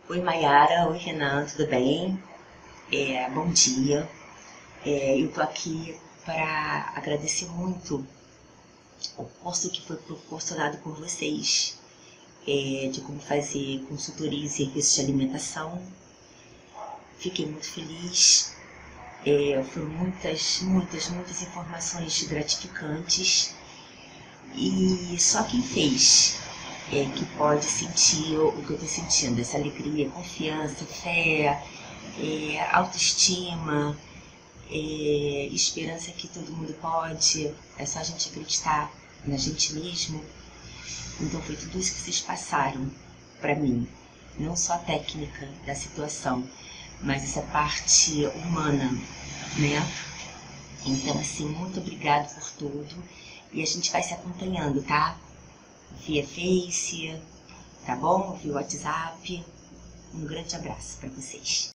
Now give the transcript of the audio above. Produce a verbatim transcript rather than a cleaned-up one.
Oi, Mayara. Oi, Renan. Tudo bem? É, bom dia. É, eu tô aqui para agradecer muito o curso que foi proporcionado por vocês, é, de como fazer consultoria em serviços de alimentação. Fiquei muito feliz. É, foram muitas, muitas, muitas informações gratificantes e só quem fez é que pode sentir o que eu estou sentindo, essa alegria, confiança, fé, é, autoestima, é, esperança que todo mundo pode, é só a gente acreditar na gente mesmo. Então foi tudo isso que vocês passaram para mim, não só a técnica da situação, mas essa parte humana, né? Então, assim, muito obrigado por tudo e a gente vai se acompanhando, tá? Via Face, tá bom? Via WhatsApp. Um grande abraço para vocês.